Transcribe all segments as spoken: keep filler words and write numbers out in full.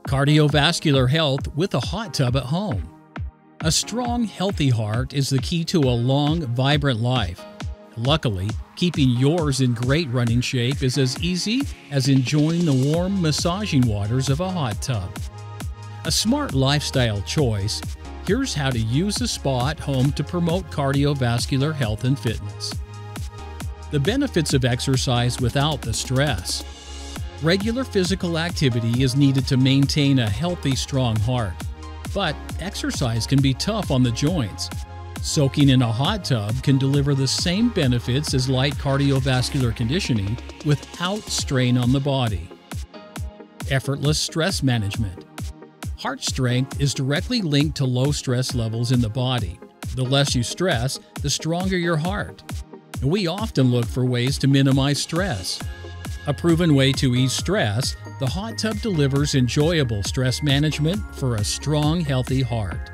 Cardiovascular health with a hot tub at home. A strong, healthy heart is the key to a long, vibrant life. Luckily, keeping yours in great running shape is as easy as enjoying the warm, massaging waters of a hot tub. A smart lifestyle choice, here's how to use a spa at home to promote cardiovascular health and fitness. The benefits of exercise without the stress. Regular physical activity is needed to maintain a healthy, strong heart. But exercise can be tough on the joints. Soaking in a hot tub can deliver the same benefits as light cardiovascular conditioning without strain on the body. Effortless stress management. Heart strength is directly linked to low stress levels in the body. The less you stress, the stronger your heart. We often look for ways to minimize stress. A proven way to ease stress, the hot tub delivers enjoyable stress management for a strong, healthy heart.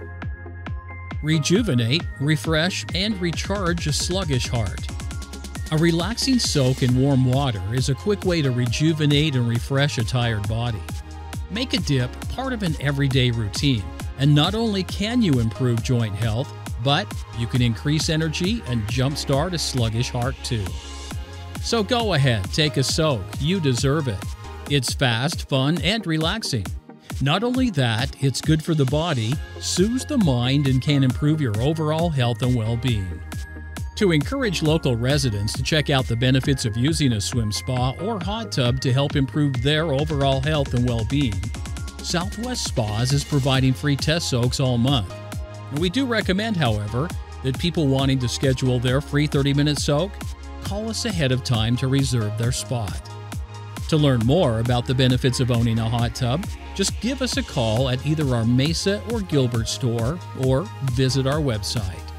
Rejuvenate, refresh, and recharge a sluggish heart. A relaxing soak in warm water is a quick way to rejuvenate and refresh a tired body. Make a dip part of an everyday routine, and not only can you improve joint health, but you can increase energy and jumpstart a sluggish heart too. So go ahead, take a soak. You deserve it. It's fast, fun, and relaxing. Not only that, it's good for the body, soothes the mind, and can improve your overall health and well-being. To encourage local residents to check out the benefits of using a swim spa or hot tub to help improve their overall health and well-being, Southwest Spas is providing free test soaks all month. We do recommend, however, that people wanting to schedule their free thirty minute soak call us ahead of time to reserve their spot. To learn more about the benefits of owning a hot tub, just give us a call at either our Mesa or Gilbert store or visit our website.